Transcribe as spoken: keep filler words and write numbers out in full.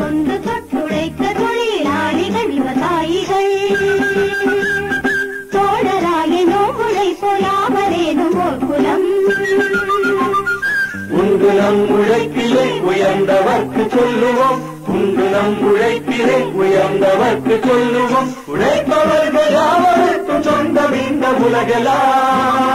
தொன்று தொட்டுழைத்த தொழிலாளிகள் விவசாயிகள் தோழராயினோ உழைப்போலாமரேனும் ஓர் குலம் உண்டு நம் உழைப்பிலே உயர்ந்தவர்க்கு சொல்லுவோம் உண்டு நம் உழைப்பிலே உயர்ந்தவர்க்கு சொல்லுவோம் உழைப்பவர்கள் யாவருக்கும் சொந்தம் இந்த உலகெல்லாம்